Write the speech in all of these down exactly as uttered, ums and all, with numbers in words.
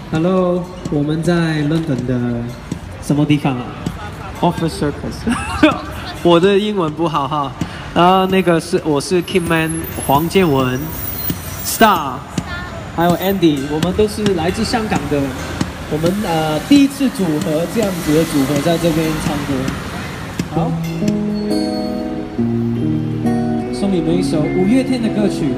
Hello， 我们在 London 的什么地方啊 ？Office Circus 。我的英文不好哈。然后那个是我是 Kidman 黄建文 ，Star， 还有 Andy， 我们都是来自香港的。我们呃第一次组合这样子的组合在这边唱歌。好，送你们一首五月天的歌曲。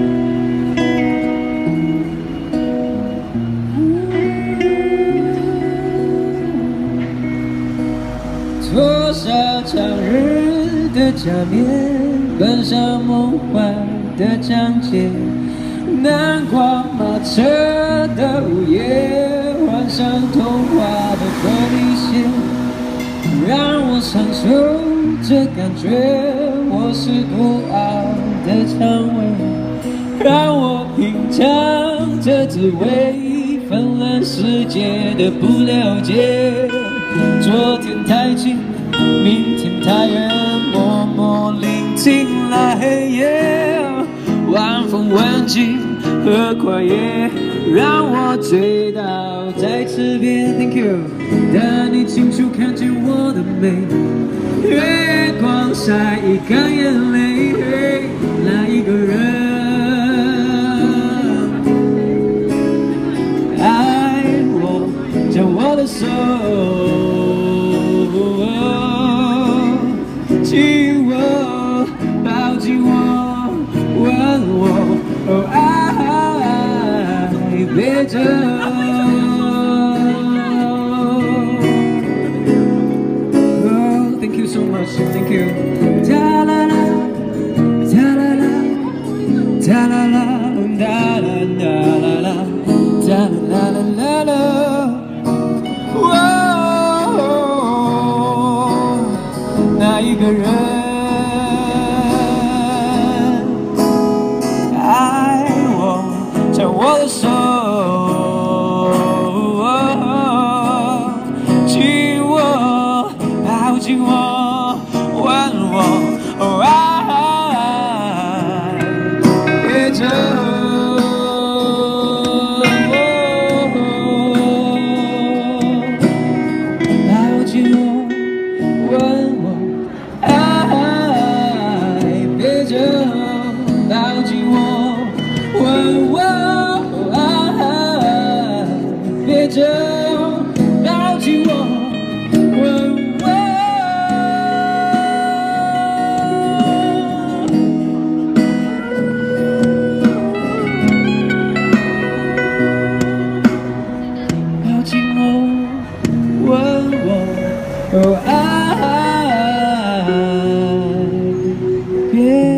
多少长日的假面，奔向梦幻的章节，南瓜马车的午夜，幻想童话的玻璃鞋，让我享受这感觉，我是孤傲的蔷薇，让我品尝这滋味，纷乱世界的不了解。 昨天太近，明天太远，默默聆听那黑夜，晚风吻尽和跨越，让我醉倒在池边。Thank you， 但你清楚看见我的美，月光晒干眼泪，那一个人爱我，将我的手。 亲我，抱紧我，吻我，哦爱，别走。Oh, thank you so much, thank you. Ta la la, ta la la, ta la la, da la la la la, ta la la la la. Oh, 那一个人爱我，牵我的手，亲我，抱紧我，吻我，爱，别走。 抱紧我，吻我，爱，别走，抱紧我，吻我。抱紧我，吻我，爱，别。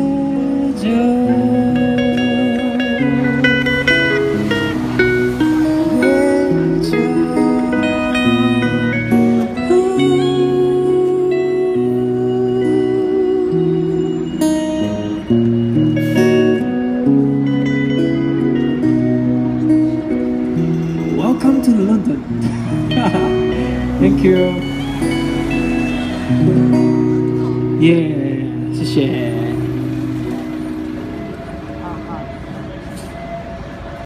Welcome to London. Thank you. Yeah， 谢谢。